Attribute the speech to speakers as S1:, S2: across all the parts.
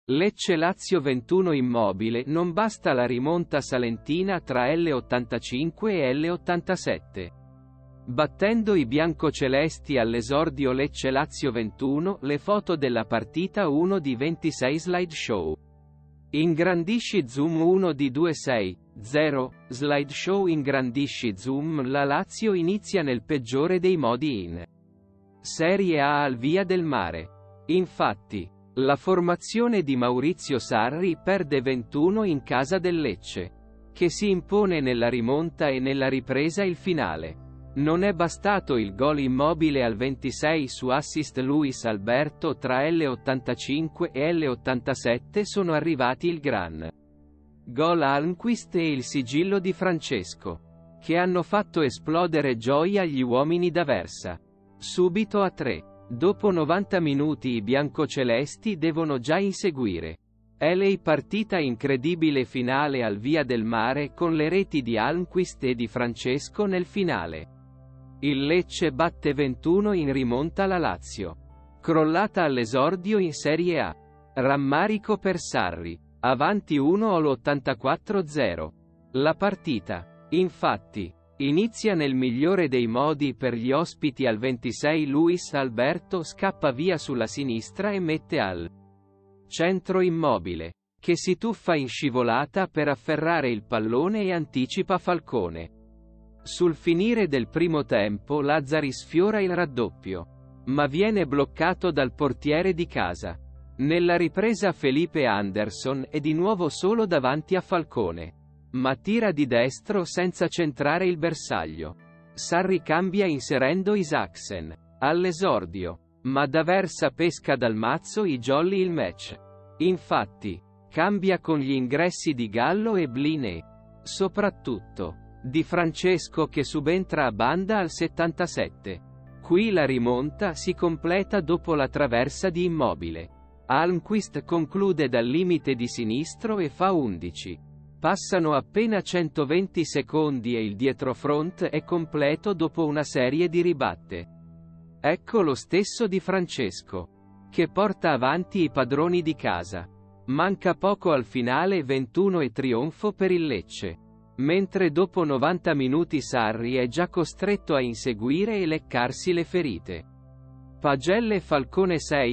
S1: Lecce-Lazio 21 Immobile, non basta la rimonta salentina tra L85 e L87. Battendo i biancocelesti all'esordio Lecce-Lazio 21, le foto della partita 1 di 26 slideshow. Ingrandisci zoom 1 di 260, slideshow ingrandisci zoom. La Lazio inizia nel peggiore dei modi in Serie A al Via del Mare. Infatti, la formazione di Maurizio Sarri perde 21 in casa del Lecce, che si impone nella rimonta e nella ripresa il finale. Non è bastato il gol Immobile al 26 su assist Luis Alberto. Tra L85 e L87 sono arrivati il gran gol Almqvist e il sigillo di Francesco, che hanno fatto esplodere gioia agli uomini d'Aversa. Subito a 3. Dopo 90 minuti i biancocelesti devono già inseguire. È la partita incredibile finale al Via del Mare con le reti di Almqvist e di Francesco nel finale. Il Lecce batte 21 in rimonta la Lazio, crollata all'esordio in Serie A. Rammarico per Sarri, avanti 1 all'84-0. La partita, infatti, inizia nel migliore dei modi per gli ospiti. Al 26 Luis Alberto scappa via sulla sinistra e mette al centro Immobile, che si tuffa in scivolata per afferrare il pallone e anticipa Falcone. Sul finire del primo tempo Lazzari sfiora il raddoppio, ma viene bloccato dal portiere di casa. Nella ripresa Felipe Anderson è di nuovo solo davanti a Falcone, ma tira di destro senza centrare il bersaglio. Sarri cambia inserendo Isaksen all'esordio, ma D'Aversa pesca dal mazzo i jolly il match. Infatti, cambia con gli ingressi di Gallo e Bline. Soprattutto Di Francesco, che subentra a banda al 77. Qui la rimonta si completa dopo la traversa di Immobile. Almqvist conclude dal limite di sinistro e fa 11. Passano appena 120 secondi e il dietrofront è completo dopo una serie di ribatte. Ecco lo stesso Di Francesco, che porta avanti i padroni di casa. Manca poco al finale 21 e trionfo per il Lecce. Mentre dopo 90 minuti Sarri è già costretto a inseguire e leccarsi le ferite. Pagelle Falcone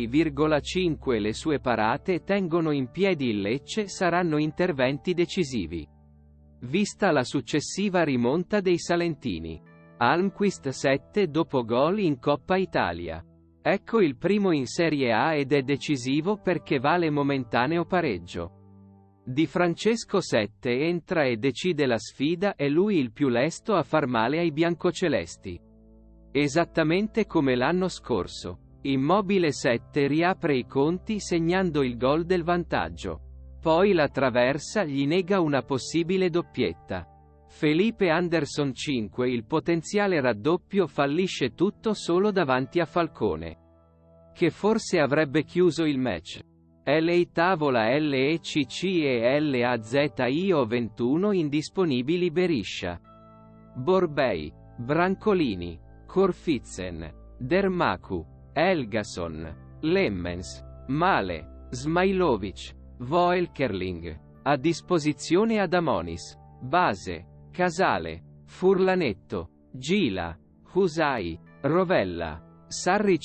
S1: 6,5. Le sue parate tengono in piedi il Lecce. Saranno interventi decisivi, vista la successiva rimonta dei salentini. Almqvist 7 dopo gol in Coppa Italia. Ecco il primo in Serie A ed è decisivo perché vale momentaneo pareggio. Di Francesco 7 entra e decide la sfida. È lui il più lesto a far male ai biancocelesti. Esattamente come l'anno scorso. Immobile 7 riapre i conti segnando il gol del vantaggio. Poi la traversa gli nega una possibile doppietta. Felipe Anderson 5. Il potenziale raddoppio fallisce tutto solo davanti a Falcone, che forse avrebbe chiuso il match. LA tavola LECC e LAZIO 21 indisponibili. Beriscia, Borbei, Brancolini, Corfitzen, Dermaku, Elgason, Lemmens, Male, Smailovic, Voelkerling. A disposizione Adamonis, Base, Casale, Furlanetto, Gila, Husai, Rovella. Sarri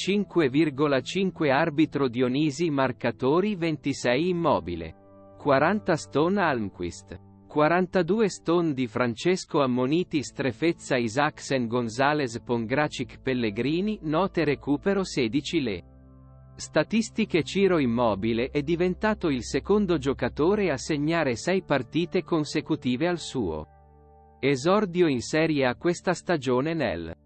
S1: 5,5. Arbitro Dionisi. Marcatori 26 Immobile, 40 Stone Almqvist, 42 Stone Di Francesco. Ammoniti Strefezza Isaksen Gonzales Pongracic Pellegrini. Note recupero 16. Le statistiche. Ciro Immobile è diventato il secondo giocatore a segnare 6 partite consecutive al suo esordio in Serie A questa stagione nel